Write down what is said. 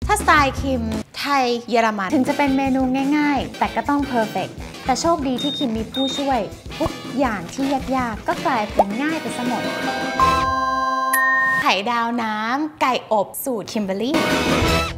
ถ้าสไตล์คิมไทยเยอรมันถึงจะเป็นเมนูง่ายๆแต่ก็ต้องเพอร์เฟกต์แต่โชคดีที่คิมมีผู้ช่วยทุกอย่างที่ยากๆก็กลายเป็นง่ายไปซะหมดไข่ดาวน้ำไก่อบสูตรคิมเบอร์รี่